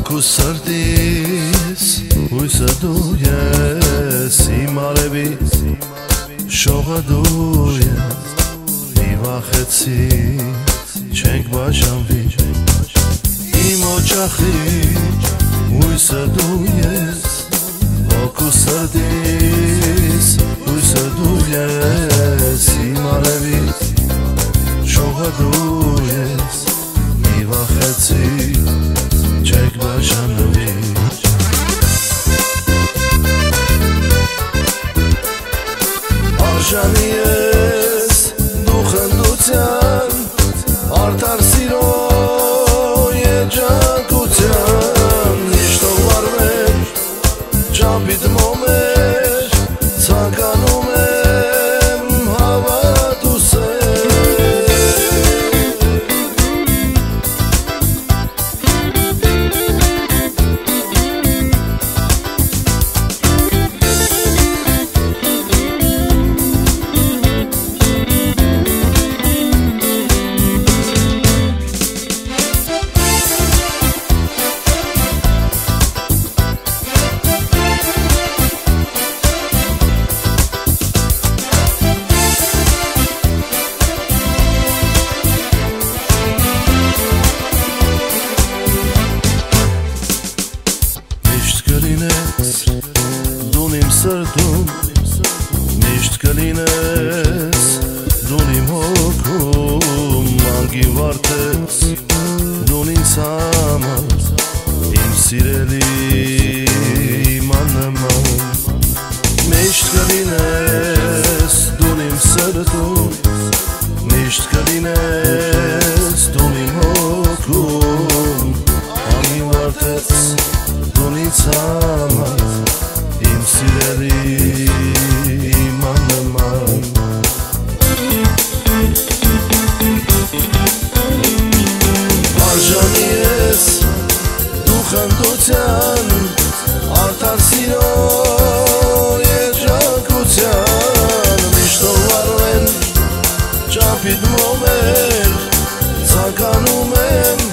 Անկու սրտիս հույսը դու ես, իմ արևի շողը դու ես, մի վախեցի չենք բաժանվի, իմ օջախի հույսը դու ես, անկու սրտիս հույսը դու ես, իմ արևի շողը դու ես, մի վախեցի չենք բաժանվի. Արժանի ես դու խնդության, արդար սիրո երջանկության, իշտով վարվեր ճապիտ մոմեր, ցանկանում եմ հավատուսել. Դուն իմ սրտում, միշտ կլինես, դուն իմ հոգում, անգին վարդես, դուն ինձ համար, իմ սիրելի իմ աննման. Միշտ կլինես, դուն իմ սրտում, միշտ կլինես, դուն իմ հոգում, անգին վարդես, դուն ինձ համար, իմ սիրելի իմ աննման. Արժանի ես դու խնդության, արդար սիրո երջանկության, միշտով վարվեն ճապիտ մոմեր, ցանկանում եմ